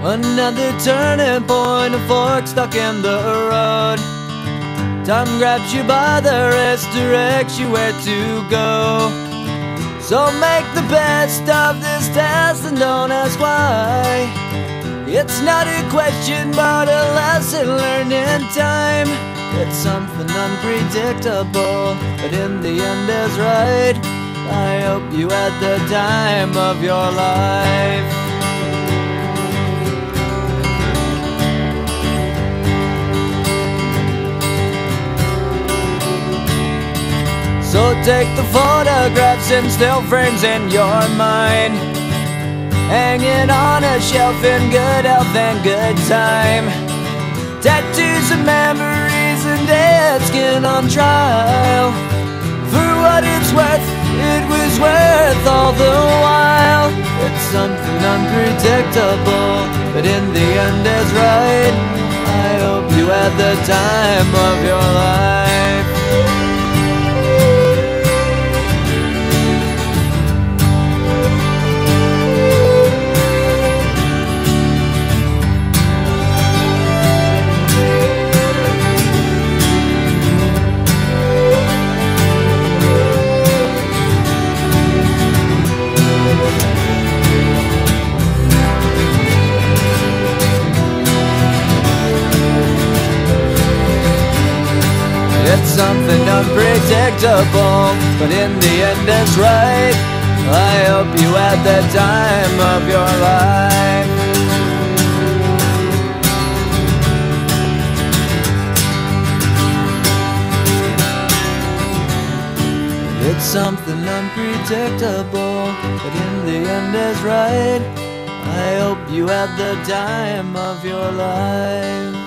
Another turning point, a fork stuck in the road. Time grabs you by the wrist, directs you where to go. So make the best of this test and don't ask why. It's not a question but a lesson learned in time. It's something unpredictable, but in the end is right. I hope you had the time of your life. So take the photographs and still frames in your mind, hanging on a shelf in good health and good time. Tattoos of memories and dead skin on trial. For what it's worth, it was worth all the while. It's something unpredictable, but in the end is right. I hope you had the time of your life. It's something unpredictable, but in the end it's right. I hope you had the time of your life. It's something unpredictable, but in the end is right. I hope you had the time of your life.